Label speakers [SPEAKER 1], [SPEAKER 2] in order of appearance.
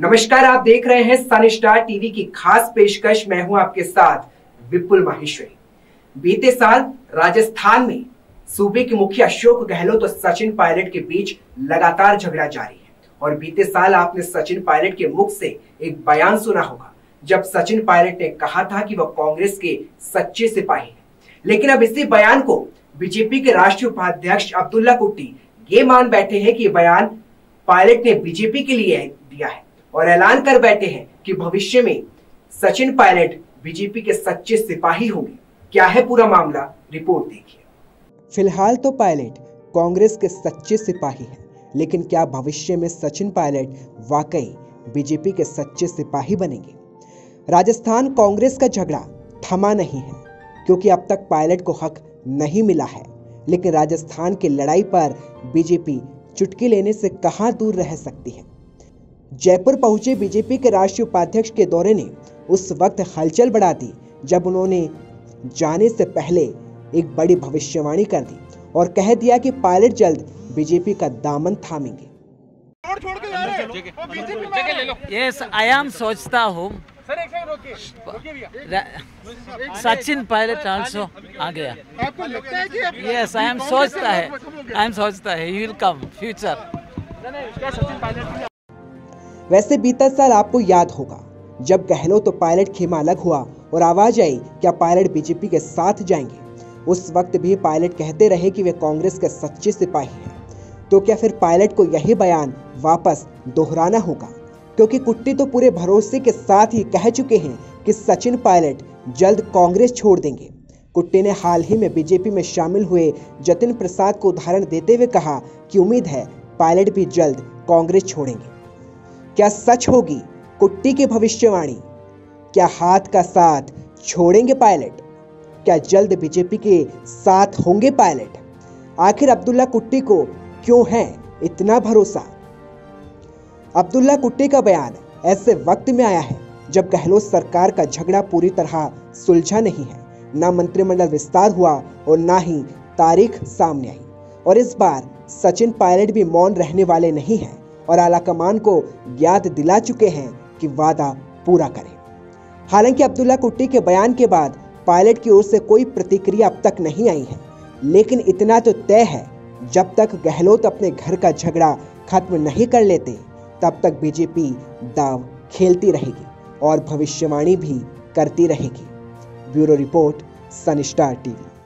[SPEAKER 1] नमस्कार, आप देख रहे हैं सन स्टार टीवी की खास पेशकश। मैं हूं आपके साथ विपुल माहेश्वरी। बीते साल राजस्थान में सूबे के मुखिया अशोक गहलोत और सचिन पायलट के बीच लगातार झगड़ा जारी है और बीते साल आपने सचिन पायलट के मुख से एक बयान सुना होगा, जब सचिन पायलट ने कहा था कि वह कांग्रेस के सच्चे सिपाही हैं। लेकिन अब इसी बयान को बीजेपी के राष्ट्रीय उपाध्यक्ष अब्दुल्ला कुट्टी ये मान बैठे हैं कि ये बयान पायलट ने बीजेपी के लिए दिया है और ऐलान कर बैठे हैं कि भविष्य में सचिन पायलट बीजेपी के सच्चे सिपाही होंगे। क्या है पूरा मामला, रिपोर्ट देखिए।
[SPEAKER 2] फिलहाल तो पायलट कांग्रेस के सच्चे सिपाही हैं, लेकिन क्या भविष्य में सचिन पायलट वाकई बीजेपी के सच्चे सिपाही बनेंगे? राजस्थान कांग्रेस का झगड़ा थमा नहीं है, क्योंकि अब तक पायलट को हक नहीं मिला है। लेकिन राजस्थान की लड़ाई पर बीजेपी चुटकी लेने से कहां दूर रह सकती है। जयपुर पहुंचे बीजेपी के राष्ट्रीय उपाध्यक्ष के दौरे ने उस वक्त हलचल बढ़ा दी, जब उन्होंने जाने से पहले एक बड़ी भविष्यवाणी कर दी और कह दिया कि पायलट जल्द बीजेपी का दामन थामेंगे।
[SPEAKER 3] यस, आई एम सोचता हूँ सचिन पायलट आल्सो आ गया।
[SPEAKER 4] आपको लगता है कि
[SPEAKER 3] यस, आई एम सोचता है ही विल कम फ्यूचर।
[SPEAKER 2] वैसे बीता साल आपको याद होगा, जब गहलोत तो पायलट खेमा अलग हुआ और आवाज आई क्या पायलट बीजेपी के साथ जाएंगे। उस वक्त भी पायलट कहते रहे कि वे कांग्रेस के सच्चे सिपाही हैं। तो क्या फिर पायलट को यही बयान वापस दोहराना होगा? क्योंकि कुट्टी तो पूरे भरोसे के साथ ही कह चुके हैं कि सचिन पायलट जल्द कांग्रेस छोड़ देंगे। कुट्टी ने हाल ही में बीजेपी में शामिल हुए जतिन प्रसाद को उदाहरण देते हुए कहा कि उम्मीद है पायलट भी जल्द कांग्रेस छोड़ेंगे। क्या सच होगी कुट्टी की भविष्यवाणी? क्या हाथ का साथ छोड़ेंगे पायलट? क्या जल्द बीजेपी के साथ होंगे पायलट? आखिर अब्दुल्ला कुट्टी को क्यों है इतना भरोसा? अब्दुल्ला कुट्टी का बयान ऐसे वक्त में आया है जब गहलोत सरकार का झगड़ा पूरी तरह सुलझा नहीं है, ना मंत्रिमंडल विस्तार हुआ और ना ही तारीख सामने आई। और इस बार सचिन पायलट भी मौन रहने वाले नहीं हैं और आलाकमान को याद दिला चुके हैं कि वादा पूरा करें। हालांकि अब्दुल्ला कुट्टी के बयान के बाद पायलट की ओर से कोई प्रतिक्रिया अब तक नहीं आई है, लेकिन इतना तो तय है, जब तक गहलोत अपने घर का झगड़ा खत्म नहीं कर लेते तब तक बीजेपी दाव खेलती रहेगी और भविष्यवाणी भी करती रहेगी। Bureau report, Sun Star TV.